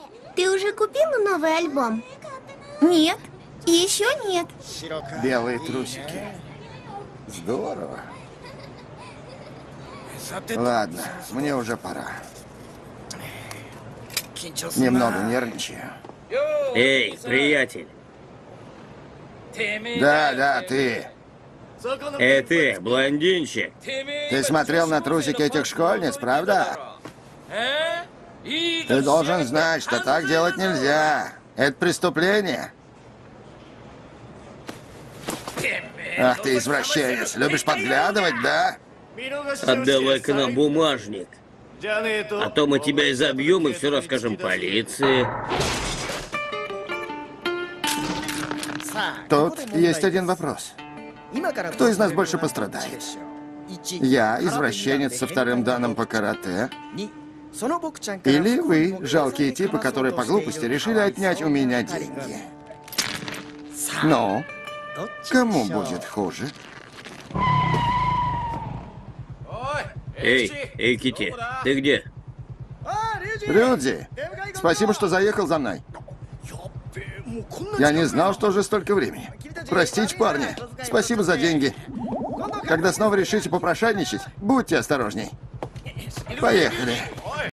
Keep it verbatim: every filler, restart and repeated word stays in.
Ты уже купила новый альбом? Нет, еще нет. Белые трусики. Здорово. Ладно, мне уже пора. Немного нервничаю. Эй, приятель. Да, да, ты. Эй, ты, блондинчик. Ты смотрел на трусики этих школьниц, правда? Ты должен знать, что так делать нельзя. Это преступление. Ах ты извращенец. Любишь подглядывать, да? Отдавай-ка нам бумажник. А то мы тебя изобьем и все расскажем полиции. Тут есть один вопрос. Кто из нас больше пострадает? Я, извращенец со вторым данным по карате, или вы, жалкие типы, которые по глупости решили отнять у меня деньги? Ну, кому будет хуже? Эй, эй, Кити, ты где? Рюдзи, спасибо, что заехал за мной. Я не знал, что уже столько времени. Простите, парни. Спасибо за деньги. Когда снова решите попрошайничать, будьте осторожней. Поехали.